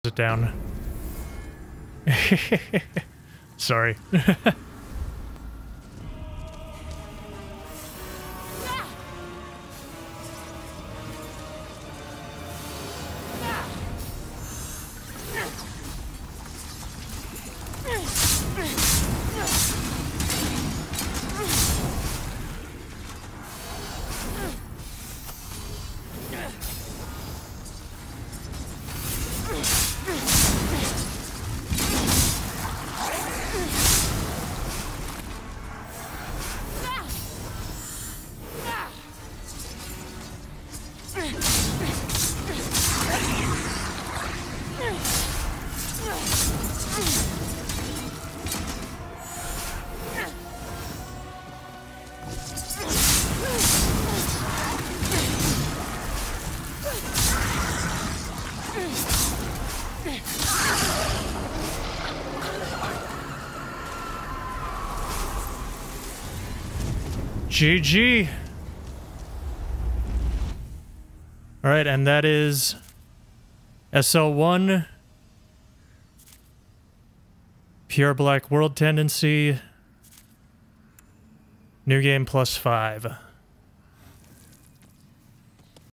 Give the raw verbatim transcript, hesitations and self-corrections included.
it down. Sorry. G G. All right, and that is S L one, Pure Black World Tendency, New Game plus five.